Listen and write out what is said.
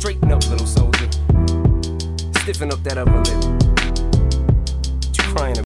Straighten up, little soldier. Stiffen up that upper lip. What you crying about?